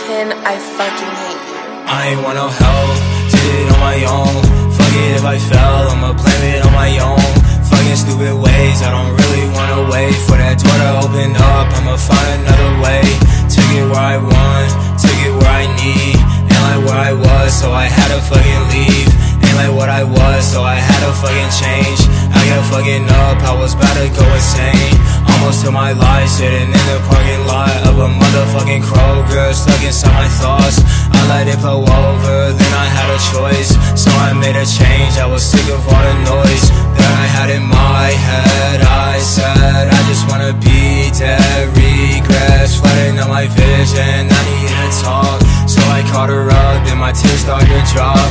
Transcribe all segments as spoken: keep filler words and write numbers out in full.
Tin, I fucking hate you. I ain't want no help, did it on my own. Fuck it if I fell, I'ma blame it on my own. Fucking stupid ways, I don't really wanna wait for that door to open up, I'ma find another way. Took it where I want, took it where I need. Ain't like where I was, so I had to fucking leave. Ain't like what I was, so I had to fucking change. I got fucking up, I was about to go insane. Almost to my life, sitting in the parking lot of a motherfucking Kroger, stuck inside my thoughts. I let it blow over, then I had a choice, so I made a change. I was sick of all the noise that I had in my head. I said, I just wanna be dead. Regrets flooding on my vision, I needed to talk, so I called her up, then my tears started to drop.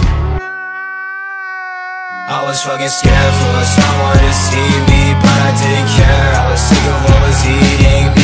I was fucking scared for someone to see me, but I didn't care. I was sick of what was eating me.